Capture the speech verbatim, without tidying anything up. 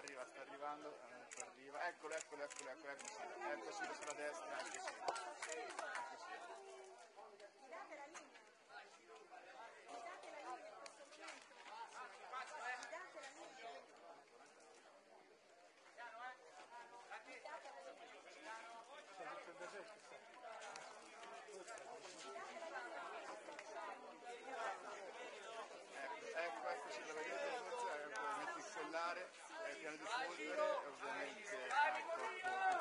arriva, sta arrivando, ecco, arriva, eccolo, eccolo, eccolo, eccolo, ecco sì, ecco sì, sulla destra, ecco sì, ecco sì. Date la linea, date la linea in questo momento, date la linea. Ecco, ecco, ecco, se lo vedete forse, ecco, metti il collare, è piano di polvere, ovviamente, ecco,